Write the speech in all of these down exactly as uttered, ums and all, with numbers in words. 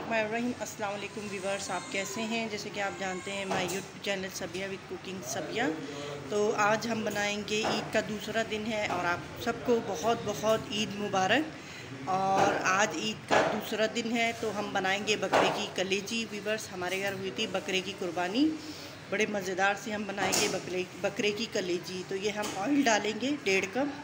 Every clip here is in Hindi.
बिस्मिल्लाहिर्रहमानिर्रहीम। अस्सलाम वालेकुम व्यूअर्स, आप कैसे हैं। जैसे कि आप जानते हैं my YouTube channel Sabiya with cooking Sabiya. तो आज हम बनाएंगे, ईद का दूसरा दिन है और आप सबको बहुत बहुत ईद मुबारक। और आज ईद का दूसरा दिन है तो हम बनाएंगे बकरे की कलेजी। व्यूअर्स, हमारे घर हुई थी बकरे की कुर्बानी, बड़े मज़ेदार से हम बनाएंगे बकरे बकरे की कलेजी। तो ये हम ऑयल डालेंगे डेढ़ कप।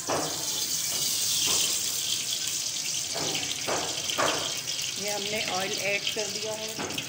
ये हमने ऑयल ऐड कर दिया है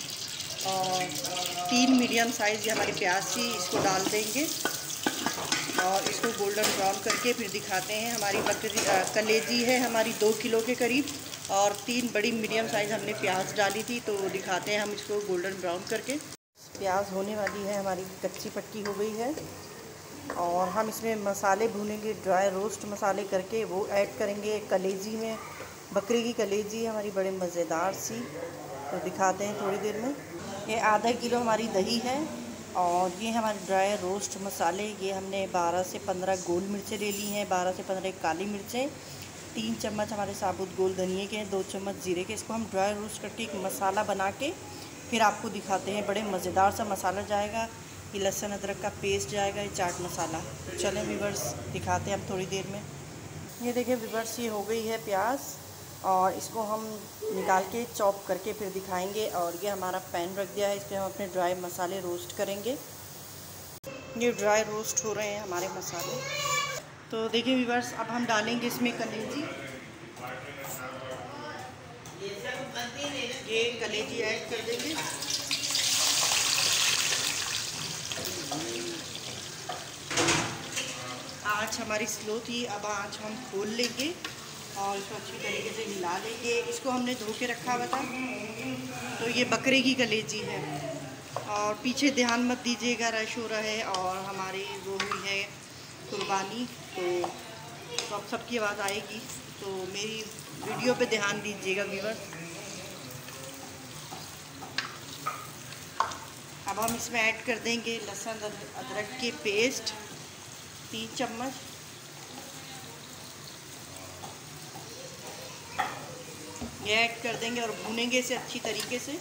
और तीन मीडियम साइज़ ये हमारी प्याज थी, इसको डाल देंगे और इसको गोल्डन ब्राउन करके फिर दिखाते हैं। हमारी बकरी कलेजी है हमारी दो किलो के करीब और तीन बड़ी मीडियम साइज़ हमने प्याज डाली थी, तो दिखाते हैं हम इसको गोल्डन ब्राउन करके। प्याज होने वाली है, हमारी कच्ची पक्की हो गई है और हम इसमें मसाले भूनेंगे, ड्राई रोस्ट मसाले करके वो ऐड करेंगे कलेजी में। बकरी की कलेजी हमारी बड़े मज़ेदार सी, तो दिखाते हैं थोड़ी देर में। ये आधा किलो हमारी दही है और ये हमारे ड्राई रोस्ट मसाले। ये हमने बारह से पंद्रह गोल मिर्चें ले ली हैं, बारह से पंद्रह काली मिर्चें, तीन चम्मच हमारे साबुत गोल धनिए के हैं, दो चम्मच जीरे के। इसको हम ड्राई रोस्ट करके एक मसाला बना के फिर आपको दिखाते हैं। बड़े मज़ेदार सा मसाला जाएगा, ये लहसुन अदरक का पेस्ट जाएगा, ये चाट मसाला। तो चलें व्यूअर्स, दिखाते हैं अब थोड़ी देर में। ये देखिए व्यूअर्स, ये हो गई है प्याज और इसको हम निकाल के चॉप करके फिर दिखाएंगे। और ये हमारा पैन रख दिया है, इस पर हम अपने ड्राई मसाले रोस्ट करेंगे। ये ड्राई रोस्ट हो रहे हैं हमारे मसाले। तो देखिए व्यूअर्स, अब हम डालेंगे इसमें कलेजी। ये कलेजी ऐड कर देंगे। आँच हमारी स्लो थी, अब आँच हम खोल लेंगे और इसको अच्छी तरीके से हिला लेंगे। इसको हमने धो के रखा हुआ था। तो ये बकरे की कलेजी है और पीछे ध्यान मत दीजिएगा, रश हो रहा है और हमारी वो हुई है कुर्बानी, तो सब सबकी आवाज़ आएगी, तो मेरी वीडियो पे ध्यान दीजिएगा व्यूअर्स। अब हम इसमें ऐड कर देंगे लहसुन अदरक के पेस्ट, तीन चम्मच। ये ऐड कर देंगे और भूनेंगे इसे अच्छी तरीके से।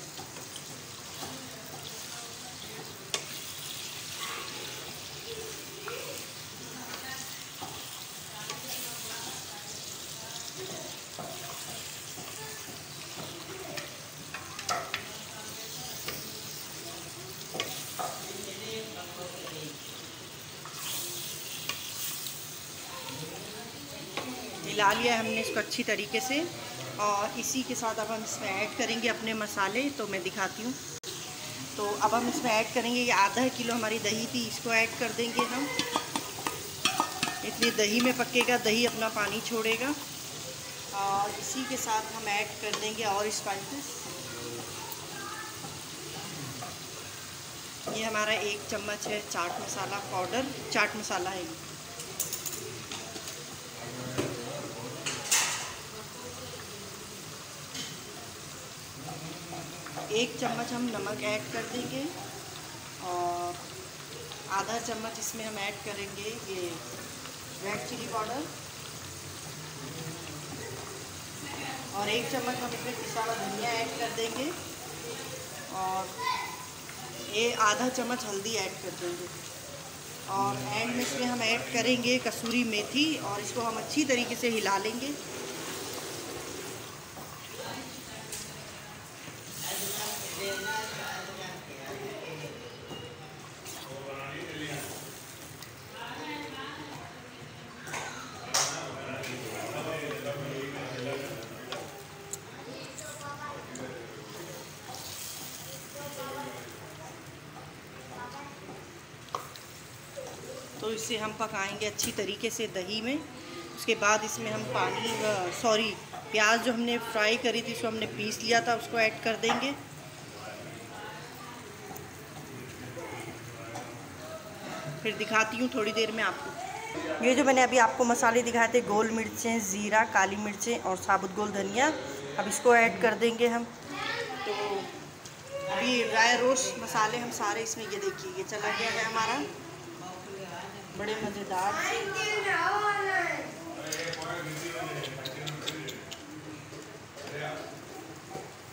हिला लिया हमने इसको अच्छी तरीके से और इसी के साथ अब हम इसमें ऐड करेंगे अपने मसाले। तो मैं दिखाती हूँ। तो अब हम इसमें ऐड करेंगे, ये आधा किलो हमारी दही थी, इसको ऐड कर देंगे हम। इतनी दही में पकेगा, दही अपना पानी छोड़ेगा। और इसी के साथ हम ऐड कर देंगे और स्पाइसेस। ये हमारा एक चम्मच है चाट मसाला पाउडर, चाट मसाला है। एक चम्मच हम नमक ऐड कर देंगे और आधा चम्मच इसमें हम ऐड करेंगे ये रेड चिली पाउडर और एक चम्मच हम इसमें पिसा हुआ धनिया ऐड कर देंगे और ये आधा चम्मच हल्दी ऐड कर देंगे। और एंड में इसमें हम ऐड करेंगे कसूरी मेथी और इसको हम अच्छी तरीके से हिला लेंगे। तो इसे हम पकाएंगे अच्छी तरीके से दही में। उसके बाद इसमें हम पानी, सॉरी प्याज जो हमने फ्राई करी थी, उसको हमने पीस लिया था, उसको ऐड कर देंगे। फिर दिखाती हूँ थोड़ी देर में आपको। ये जो मैंने अभी आपको मसाले दिखाए थे, गोल मिर्चें, ज़ीरा, काली मिर्चें और साबुत गोल धनिया, अब इसको ऐड कर देंगे हम। तो अभी ड्राई रोस्ट मसाले हम सारे इसमें, ये देखिए ये चला गया है हमारा, बड़े मज़ेदार से।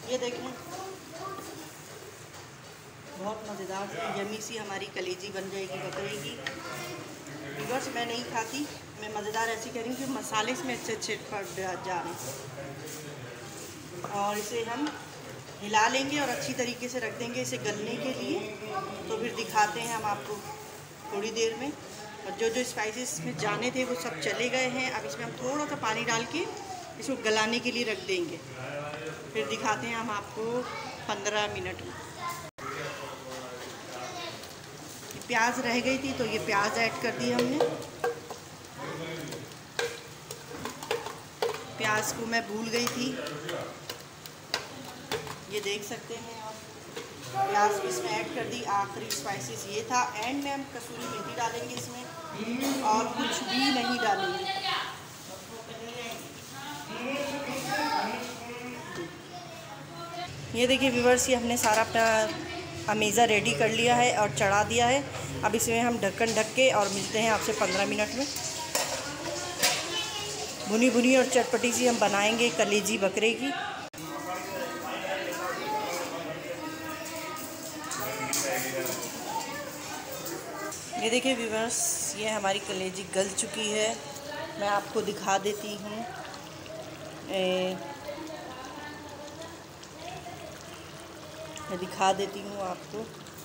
ये देखें, बहुत मज़ेदार सी यमी सी हमारी कलेजी बन जाएगी बकरे की। व्यूअर्स, मैं नहीं खाती, मैं मज़ेदार ऐसी कह रही हूँ कि मसाले इसमें अच्छे अच्छे पड़ जा रहे हैं। और इसे हम हिला लेंगे और अच्छी तरीके से रख देंगे इसे गलने के लिए। तो फिर दिखाते हैं हम आपको थोड़ी देर में। और जो जो स्पाइसेस में जाने थे वो सब चले गए हैं। अब इसमें हम थोड़ा सा पानी डाल के इसको गलाने के लिए रख देंगे। फिर दिखाते हैं हम आपको पंद्रह मिनट में। प्याज रह गई थी तो ये प्याज ऐड कर दी हमने। प्याज को मैं भूल गई थी, ये देख सकते हैं आप। प्याज भी इसमें ऐड कर दी। आखिरी स्पाइसेस ये था। एंड में हम कसूरी मेथी डालेंगे इसमें और कुछ भी नहीं डालेंगे। ये देखिए व्यूअर्स, ये हमने सारा अपना अमेज़ा रेडी कर लिया है और चढ़ा दिया है। अब इसमें हम ढक्कन ढक के और मिलते हैं आपसे पंद्रह मिनट में। भुनी भुनी और चटपटी सी हम बनाएंगे कलेजी बकरे की। ये देखिए व्यूअर्स, ये हमारी कलेजी गल चुकी है। मैं आपको दिखा देती हूँ। मैं दिखा देती हूँ आपको।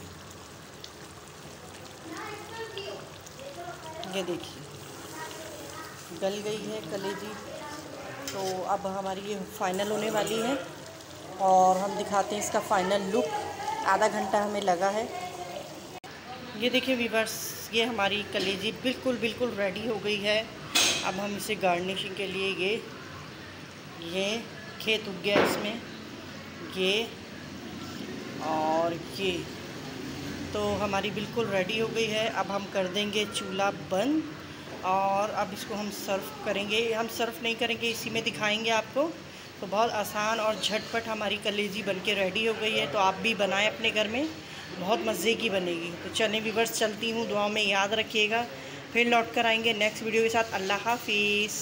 ये देखिए गल गई है कलेजी। तो अब हमारी ये फाइनल होने वाली है और हम दिखाते हैं इसका फाइनल लुक। आधा घंटा हमें लगा है। ये देखिए व्यूअर्स, ये हमारी कलेजी बिल्कुल बिल्कुल रेडी हो गई है। अब हम इसे गार्निशिंग के लिए ये ये खेत उग गया इसमें, ये और ये तो हमारी बिल्कुल रेडी हो गई है। अब हम कर देंगे चूल्हा बंद और अब इसको हम सर्व करेंगे। हम सर्व नहीं करेंगे, इसी में दिखाएंगे आपको। तो बहुत आसान और झटपट हमारी कलेजी बनके रेडी हो गई है। तो आप भी बनाएं अपने घर में, बहुत मज़े की बनेगी। तो चलें व्यूअर्स, चलती हूँ, दुआ में याद रखिएगा। फिर लौट कर आएंगे नेक्स्ट वीडियो के साथ। अल्लाह हाफिज़।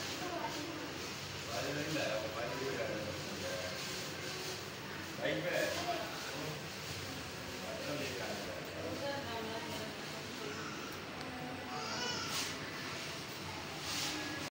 Right.